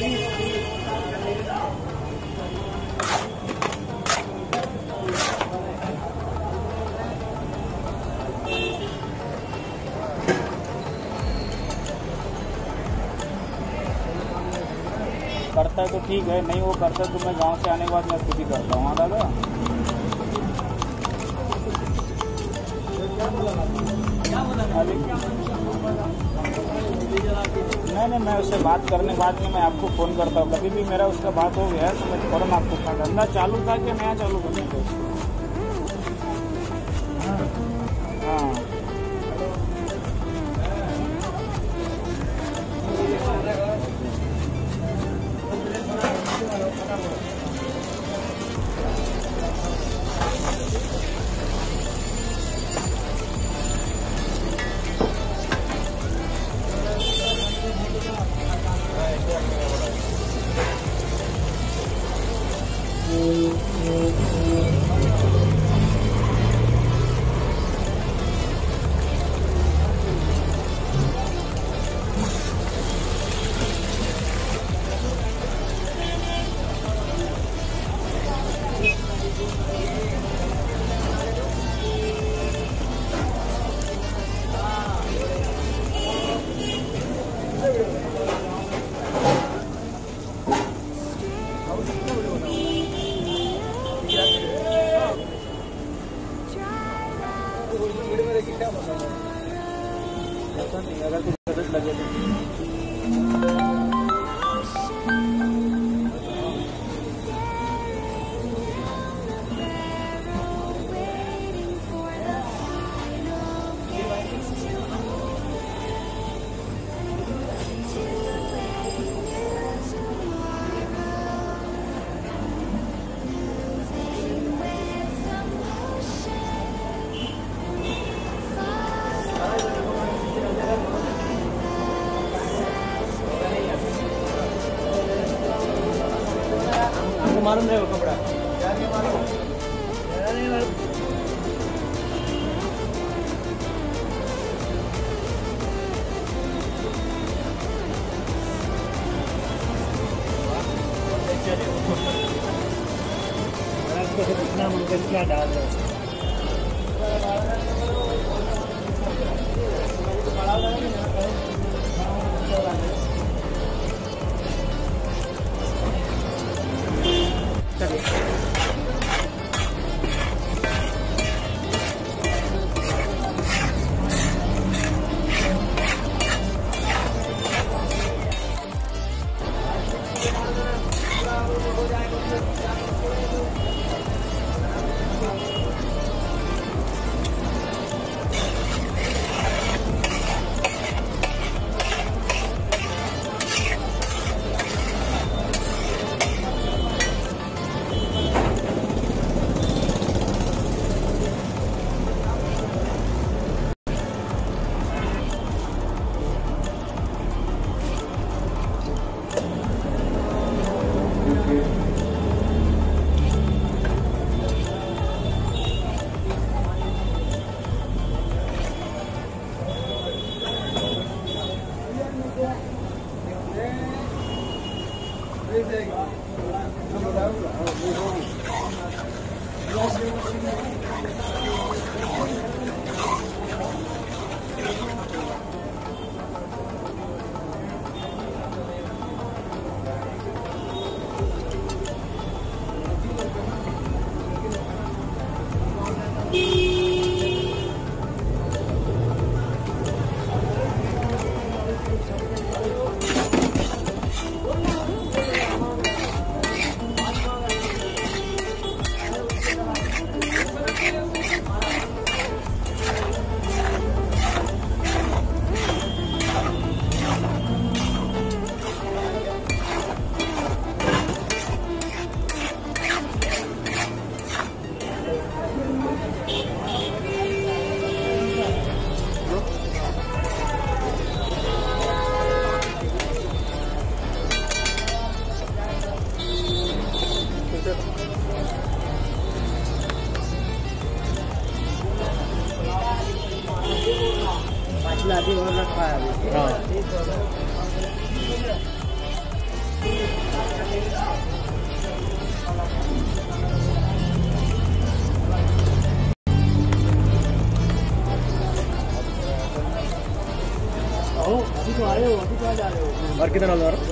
करता है तो ठीक है, नहीं वो करता है तो मैं गांव से आने के बाद मैं खुद ही करता हूँ। हाँ दादा, नहीं मैं उससे बात करने बाद में मैं आपको फ़ोन करता हूँ। कभी भी मेरा उसका बात हो गया है तो मैं फ़ौरन आपको, धंधा चालू था कि नया चालू करने का? हाँ अगर कुछ गलत लगे तो मालूम नहीं वो कपड़ा कितना मुमकिन क्या डाल रहे और कितना डाल और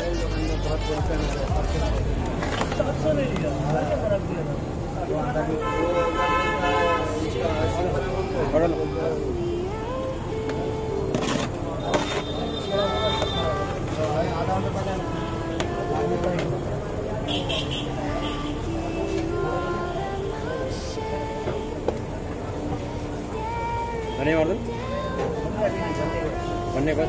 धन्य वाद धन्यवाद